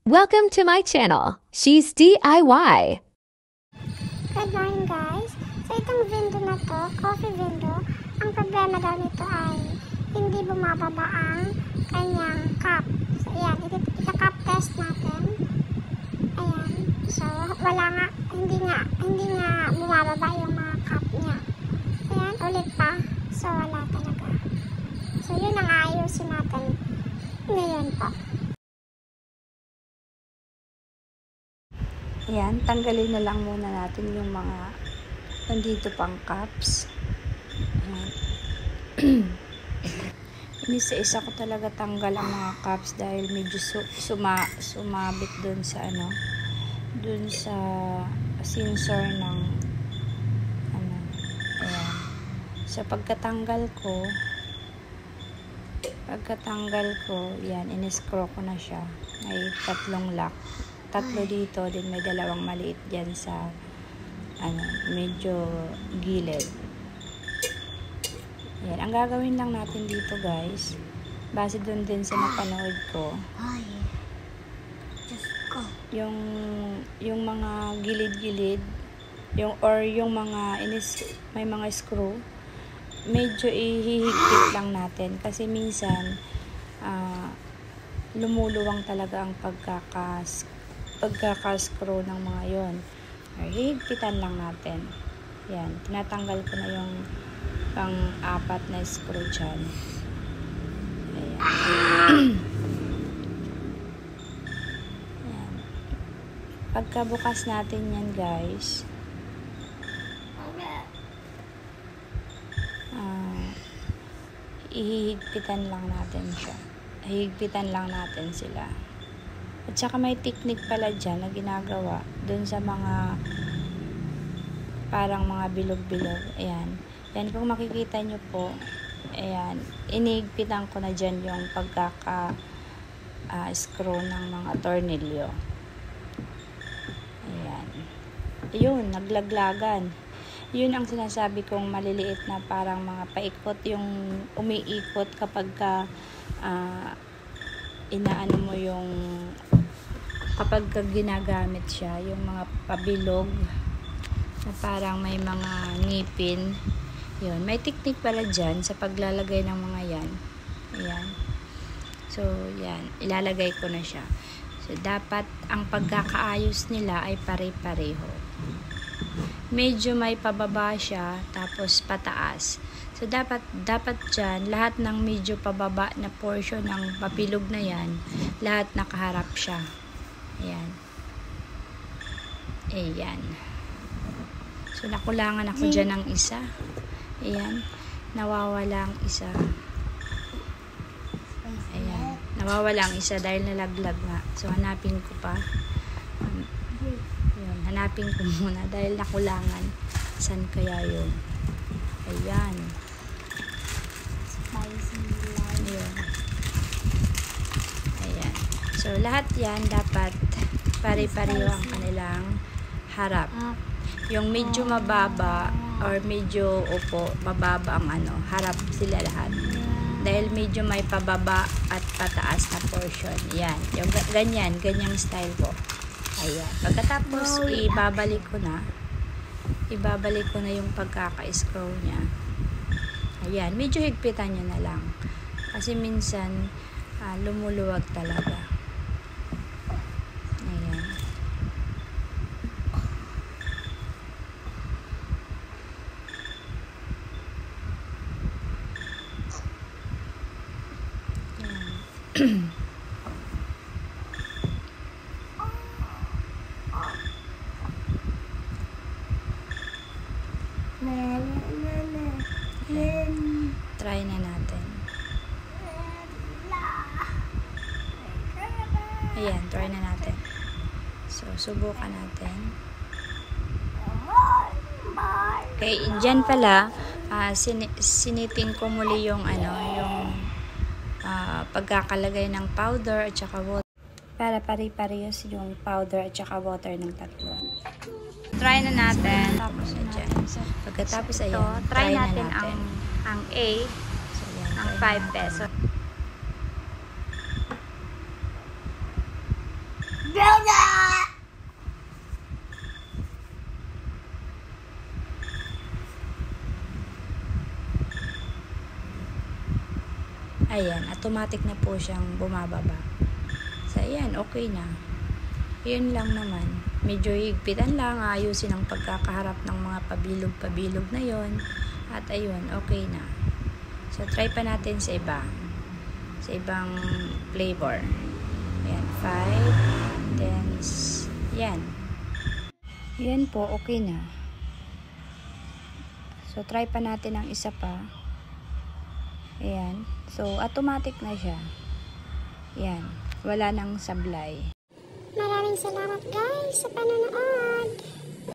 Welcome to my channel. She's DIY. Good morning guys. So itong window na to, coffee window, ang problema daw nito ay hindi bumababa ang kanyang cup. So ayan, ita-cup test natin. Ayan. So wala nga, hindi nga bumababa yung mga cup niya. Ayan, ulit pa. So wala talaga. So yun ang ayusin natin ngayon po. Ayan, tanggalin na lang muna natin yung mga nandito pang cups. Inisa-isa ko talaga tanggal ang mga cups dahil medyo sumabit dun sa dun sa sensor ng ayan. So pagkatanggal ko, yan, in-screw ko na siya. May tatlong lock. Tatlo dito, din may dalawang maliit dyan sa medyo gilid. Yan, ang gagawin lang natin dito guys, base dun din sa napanood ko, yung mga gilid-gilid, yung mga may mga screw, medyo ihihigpit lang natin kasi minsan lumuluwang talaga ang pagkaka-screw ng mga yon. Hihigpitan lang natin. Yan, tinatanggal ko na yung pang-apat na screw dyan. Ayan. Ayan. Pagkabukas natin yan guys, ihigpitan lang natin siya. Hihigpitan lang natin sila. At saka may technique pala dyan na ginagawa dun sa mga parang mga bilog-bilog. Ayan. Yan, kung makikita nyo po, ayan, inihigpitan ko na dyan yung pagkaka-screw ng mga tornilyo. Ayan. Yun, naglaglagan. Yun ang sinasabi kong maliliit na parang mga paikot, yung umiikot kapag inaano mo yung kapag ginagamit siya, yung mga pabilog na parang may mga ngipin. Yun, may technique pala dyan sa paglalagay ng mga yan. Ayan. So, yan, ilalagay ko na siya. So, dapat ang pagkakaayos nila ay pare-pareho. Medyo may pababa siya, tapos pataas. So, dapat dyan, lahat ng medyo pababa na portion ng papilog na yan, lahat nakaharap siya. Ayan. Ayan. So, nakulangan ako dyan ng isa. Ayan. Nawawala ang isa. Ayan. Nawawala ang isa dahil nalaglag nga. So, hanapin ko pa. Hanapin ko muna dahil nakulangan. San kaya yun? Ayan. Ayan. Ayan. So, lahat yan dapat pare-pareho ang kanilang harap. Yung medyo mababa or medyo mababa ang harap sila lahat. Dahil medyo may pababa at pataas na portion. Yan. Yung ganyang style ko. Ayan. Pagkatapos, ibabalik ko na yung pagkaka-screw niya. Ayan. Medyo higpitan niya na lang. Kasi minsan, lumuluwag talaga. Ayan. Ayan. Try na natin. Ayan, try na natin. So, subukan natin. Okay, dyan pala, siniting ko muli yung pagkakalagay ng powder at saka water. Para pare-parehas yung powder at saka water ng tatlo. Try na natin. Pagkatapos ayan, try natin ang A, so, yan, ang 5 peso. ayan, automatic na po siyang bumababa. So, ayan, okay na. Yun lang naman. Medyo higpitan lang, ayusin ang pagkakaharap ng mga pabilog-pabilog na yon. At ayun, okay na. So, try pa natin sa iba. Sa ibang flavor. Ayan, 5, 10, yan. Yan po, okay na. So, try pa natin ang isa pa. Ayan. So, automatic na siya. Ayan. Wala nang sablay. Maraming salamat guys sa panonood.